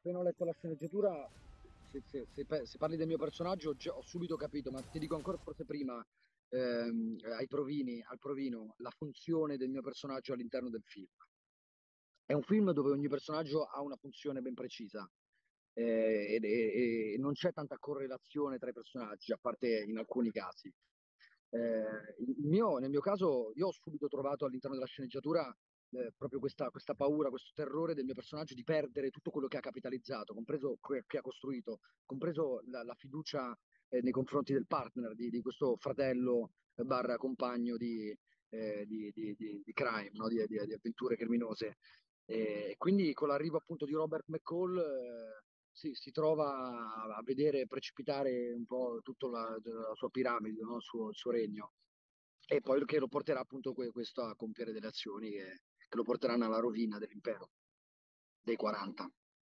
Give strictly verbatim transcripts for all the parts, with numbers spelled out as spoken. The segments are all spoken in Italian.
appena ho letto la sceneggiatura, se, se- se pe- se parli del mio personaggio, già ho subito capito, ma ti dico ancora forse prima, ehm, ai provini, al provino, la funzione del mio personaggio all'interno del film. È un film dove ogni personaggio ha una funzione ben precisa, eh, ed- e, e non c'è tanta correlazione tra i personaggi, a parte in alcuni casi. Eh, il mio- nel mio caso, io ho subito trovato all'interno della sceneggiatura eh, proprio questa, questa paura, questo terrore del mio personaggio di perdere tutto quello che ha capitalizzato, compreso que- che ha costruito, compreso la, la fiducia eh, nei confronti del partner, di, di questo fratello eh, barra compagno di, eh, di, di- di- di crime, no? Di, di- di avventure criminose. E quindi con l'arrivo appunto di Robert McCall eh, si, si trova a, a vedere precipitare un po' tutta la, la sua piramide, no? Il suo, il suo regno. E poi che lo porterà appunto que- questo a compiere delle azioni che, che lo porteranno alla rovina dell'impero dei quaranta.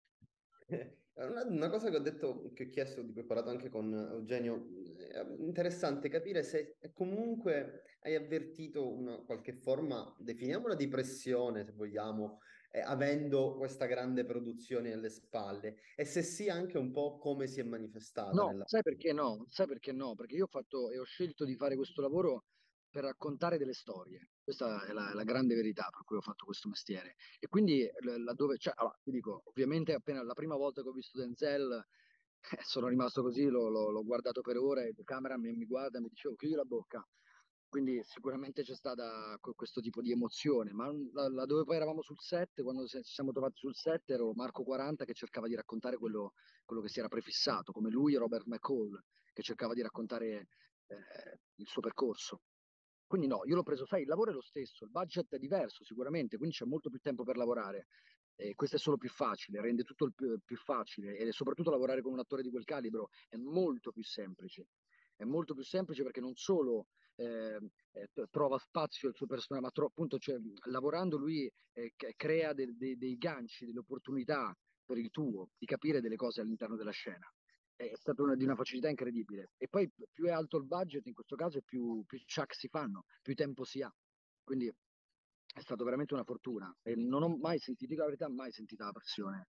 Eh, Una, una cosa che ho detto, che ho chiesto, di cui ho parlato anche con Eugenio, è interessante capire se comunque hai avvertito una qualche forma, definiamola di pressione, se vogliamo, eh, avendo questa grande produzione alle spalle, e se sì anche un po' come si è manifestata No, nella... sai perché no? Sai perché no? Perché io ho fatto e ho scelto di fare questo lavoro per raccontare delle storie. Questa è la, la grande verità per cui ho fatto questo mestiere. E quindi l- laddove, cioè, allora, ti dico, ovviamente appena la prima volta che ho visto Denzel, eh, sono rimasto così, l'ho l'ho- l'ho guardato per ore, il camera mi, mi guarda e mi dicevo chiudi la bocca. Quindi sicuramente c'è stata que- questo tipo di emozione, ma la- laddove poi eravamo sul set, quando se- ci siamo trovati sul set, ero Marco quaranta che cercava di raccontare quello quello che si era prefissato, come lui e Robert McCall, che cercava di raccontare eh, il suo percorso. Quindi no, io l'ho preso, sai, il lavoro è lo stesso, il budget è diverso sicuramente, quindi c'è molto più tempo per lavorare. E questo è solo più facile, rende tutto il più, più facile e soprattutto lavorare con un attore di quel calibro è molto più semplice. È molto più semplice perché non solo eh, eh, trova spazio il suo personaggio, ma tro- appunto cioè, lavorando lui eh, c- crea de- de- dei ganci, delle opportunità per il tuo, di capire delle cose all'interno della scena. È stata una, di una facilità incredibile. E poi più è alto il budget, in questo caso, più, più chuck si fanno, più tempo si ha. Quindi è stato veramente una fortuna. E non ho mai sentito, dico la verità, mai sentito la pressione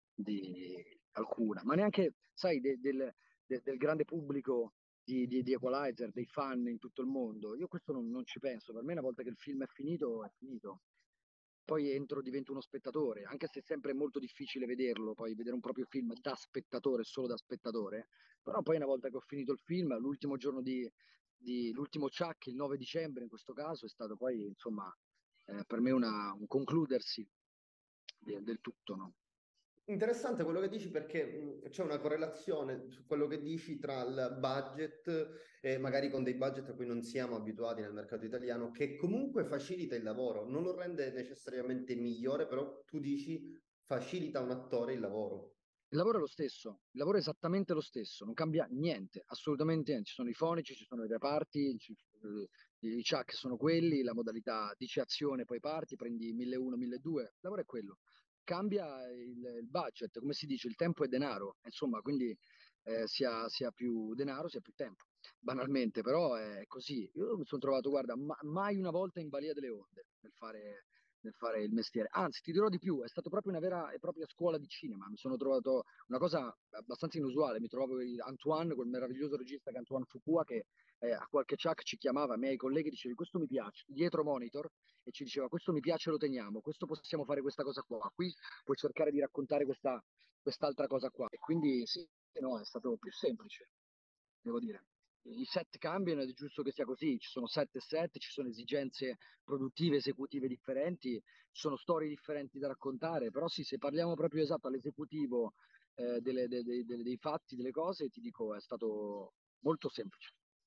di alcuna, ma neanche, sai, de- del, de- del grande pubblico di, di, di Equalizer, dei fan in tutto il mondo. Io questo non, non ci penso. Per me, una volta che il film è finito, è finito. Poi entro, divento uno spettatore, anche se è sempre molto difficile vederlo, poi vedere un proprio film da spettatore, solo da spettatore, però poi una volta che ho finito il film, l'ultimo giorno di, di l'ultimo Chuck, il nove dicembre in questo caso, è stato poi, insomma, eh, per me una, un concludersi de- del tutto, no? Interessante quello che dici perché mh, c'è una correlazione su quello che dici tra il budget e magari con dei budget a cui non siamo abituati nel mercato italiano, che comunque facilita il lavoro, non lo rende necessariamente migliore, però tu dici facilita a un attore il lavoro. Il lavoro è lo stesso, il lavoro è esattamente lo stesso, non cambia niente, assolutamente niente. Ci sono i fonici, ci sono i reparti, ci- eh, i chuck sono quelli, la modalità dici azione, poi parti, prendi milleduecento, milleduecento, il lavoro è quello. Cambia il, il budget, come si dice, il tempo è denaro, insomma, quindi eh, sia, sia più denaro, sia più tempo. Banalmente, però è così. Io mi sono trovato, guarda, ma- mai una volta in balia delle onde nel fare nel fare il mestiere. Anzi, ti dirò di più, è stata proprio una vera e propria scuola di cinema. Mi sono trovato una cosa abbastanza inusuale. Mi trovavo il- Antoine, quel meraviglioso regista che è Antoine Fuqua, che eh, a qualche chuck ci chiamava, a me e ai colleghi, diceva questo mi piace, dietro monitor, e ci diceva questo mi piace, lo teniamo, questo possiamo fare questa cosa qua, qui puoi cercare di raccontare questa, quest'altra cosa qua. E quindi sì, no, è stato più semplice, devo dire. I set cambiano ed è giusto che sia così, ci sono set e set, ci sono esigenze produttive, esecutive differenti, ci sono storie differenti da raccontare, però sì, se parliamo proprio esatto all'esecutivo eh, delle- de- de- de- dei fatti, delle cose, ti dico, è stato molto semplice.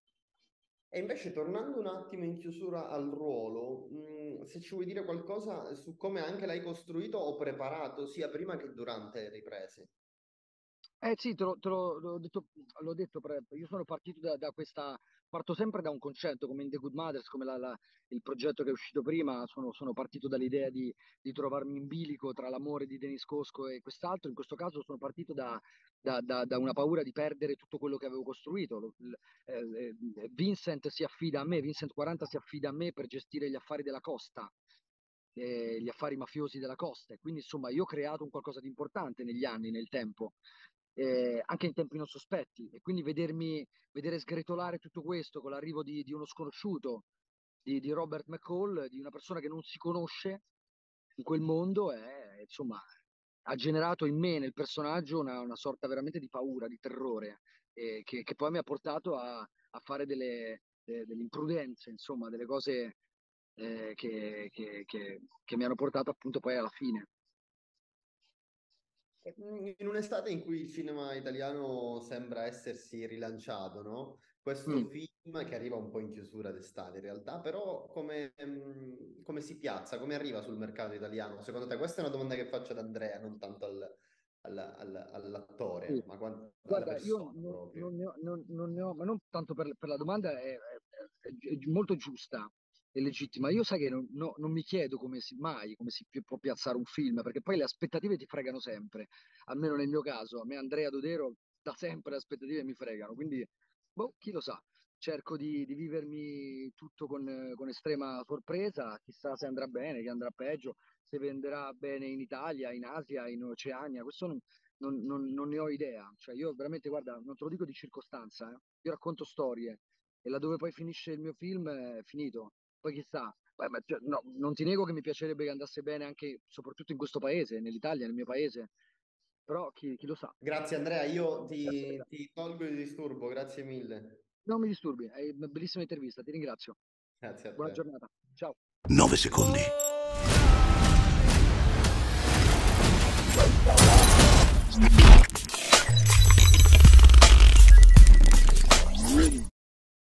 E invece tornando un attimo in chiusura al ruolo, mh, se ci vuoi dire qualcosa su come anche l'hai costruito o preparato sia prima che durante le riprese. Eh sì, te l'ho te l'ho- l'ho detto, l'ho detto, pre- io sono partito da, da questa, parto sempre da un concetto come in The Good Mothers, come la- la- il progetto che è uscito prima, sono, sono partito dall'idea di, di trovarmi in bilico tra l'amore di Denis Cosco e quest'altro, in questo caso sono partito da, da- da- da una paura di perdere tutto quello che avevo costruito. Lo- l- eh, eh, Vincent si affida a me, Vincent quaranta si affida a me per gestire gli affari della costa, eh, gli affari mafiosi della costa. E quindi insomma io ho creato un qualcosa di importante negli anni, nel tempo, eh, anche in tempi non sospetti. E quindi vedermi, vedere sgretolare tutto questo con l'arrivo di, di uno sconosciuto, di, di Robert McCall, di una persona che non si conosce in quel mondo, è, insomma, ha generato in me, nel personaggio, una, una sorta veramente di paura, di terrore, eh, che, che poi mi ha portato a, a fare delle, de- delle imprudenze, insomma, delle cose eh, che, che- che- che mi hanno portato appunto poi alla fine. In un'estate in cui il cinema italiano sembra essersi rilanciato, no? Questo Mm. film che arriva un po' in chiusura d'estate in realtà, però come, mm, come si piazza, come arriva sul mercato italiano? Secondo te? Questa è una domanda che faccio ad Andrea, non tanto al- al- al- Sì. all'attore, ma quan- alla Guarda, io persona non, proprio. non ne ho, non- non ne ho- ma non tanto per, per la domanda, è, è- è gi- molto giusta e legittima. Io sai che non, no- non mi chiedo come si, mai come si pi- può piazzare un film, perché poi le aspettative ti fregano sempre, almeno nel mio caso. A me Andrea Dodero da sempre le aspettative mi fregano, quindi boh, chi lo sa. Cerco di, di vivermi tutto con, eh, con estrema sorpresa, chissà se andrà bene, che andrà peggio, se venderà bene in Italia, in Asia, in Oceania, questo non non, non- non ne ho idea. Cioè, io veramente, guarda, non te lo dico di circostanza, eh. Io racconto storie e laddove poi finisce il mio film è finito. Poi chissà. Poi, ma, cioè, no, non ti nego che mi piacerebbe che andasse bene anche, soprattutto in questo paese, nell'Italia, nel mio paese, però chi, chi lo sa. Grazie Andrea, io Grazie a te. ti, ti tolgo il disturbo, grazie mille. Non mi disturbi, è una bellissima intervista, ti ringrazio. Grazie a Buona te. giornata. Ciao. nove secondi.